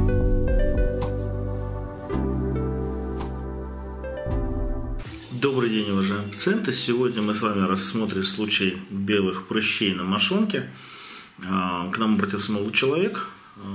Добрый день, уважаемые пациенты. Сегодня мы с вами рассмотрим случай белых прыщей на мошонке. К нам обратился молодой человек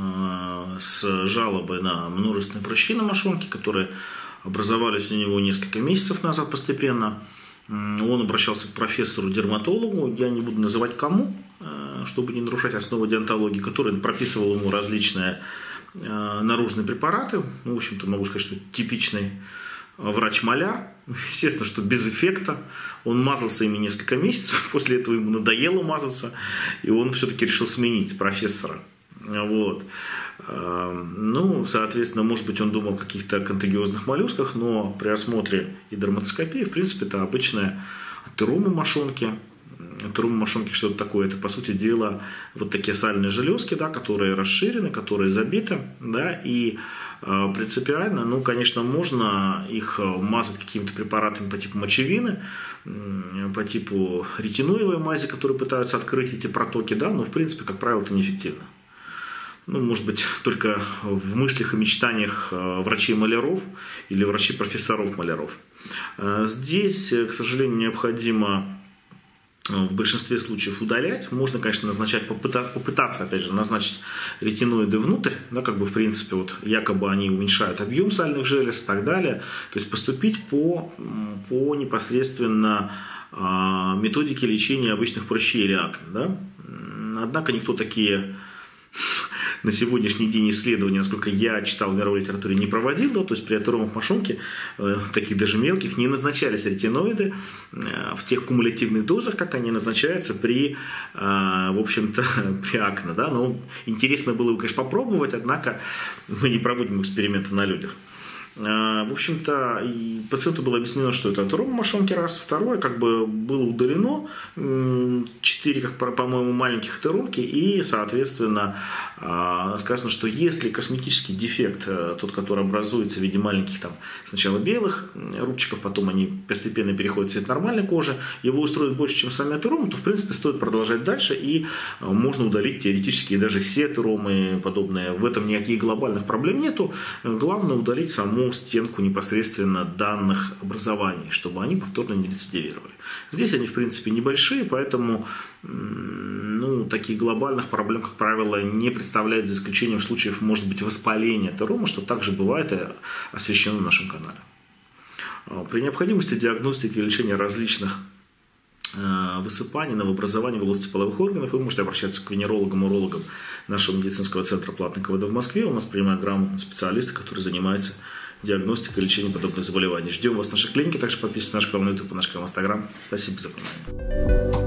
с жалобой на множественные прыщи на мошонке, которые образовались у него несколько месяцев назад постепенно. Он обращался к профессору-дерматологу, я не буду называть кому, чтобы не нарушать основы деонтологии, который прописывал ему различные наружные препараты. В общем-то, могу сказать, что типичный врач-маляр. Естественно, что без эффекта. Он мазался ими несколько месяцев, после этого ему надоело мазаться, и он все-таки решил сменить профессора. Вот. Соответственно, может быть, он думал о каких-то контагиозных моллюсках, но при осмотре и дерматоскопии, в принципе, это обычная атерома мошонки. Атерома мошонки что-то такое? Это, по сути дела, вот такие сальные железки, да, которые расширены, которые забиты, да, и принципиально, конечно, можно их мазать какими-то препаратами по типу мочевины, по типу ретиноевой мази, которые пытаются открыть эти протоки, да, но, в принципе, как правило, это неэффективно. Может быть, только в мыслях и мечтаниях врачей-маляров или врачей-профессоров-маляров. Здесь, к сожалению, необходимо в большинстве случаев удалять. Можно, конечно, попытаться, опять же, назначить ретиноиды внутрь, да, в принципе, якобы они уменьшают объем сальных желез и так далее. То есть поступить по непосредственно методике лечения обычных прыщей или акне. Да? Однако никто такие на сегодняшний день исследования, насколько я читал в мировой литературе, не проводил, да, то есть при атеромах мошонки, таких даже мелких, не назначались ретиноиды в тех кумулятивных дозах, как они назначаются при, в общем-то, при акне. Да? Интересно было бы, конечно, попробовать, однако мы не проводим эксперименты на людях. В общем-то, пациенту было объяснено, что это атерома мошонки, раз. Второе, было удалено 4, по-моему, маленьких атеромки, и, соответственно, сказано, что если косметический дефект, тот, который образуется в виде маленьких, сначала белых рубчиков, потом они постепенно переходят в цвет нормальной кожи, его устроит больше, чем сами атеромы, то, в принципе, стоит продолжать дальше, и можно удалить теоретически даже все атеромы подобные. В этом никаких глобальных проблем нету. Главное удалить саму стенку непосредственно данных образований, чтобы они повторно не рецидивировали. Здесь они, в принципе, небольшие, поэтому таких глобальных проблем, как правило, не представляет, за исключением случаев, может быть, воспаления атерома, что также бывает и освещено на нашем канале. При необходимости диагностики и лечения различных высыпаний, новообразований в области половых органов вы можете обращаться к венерологам, урологам нашего медицинского центра платной КВД в Москве. У нас принимают грамотные специалисты, которые занимаются диагностикой и лечением подобных заболеваний. Ждем вас в нашей клинике. Также подписывайтесь на наш канал на YouTube и наш канал в Instagram. Спасибо за внимание.